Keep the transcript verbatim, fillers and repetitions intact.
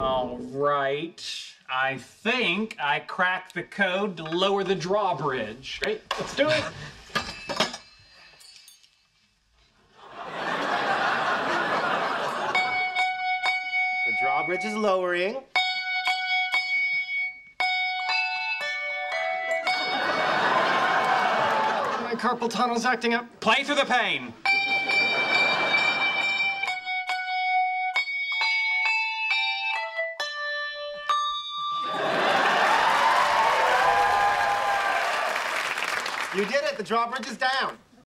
All right. I think I cracked the code to lower the drawbridge. Great, let's do it. The drawbridge is lowering. My carpal tunnel's acting up. Play through the pain. You did it. The drawbridge is down.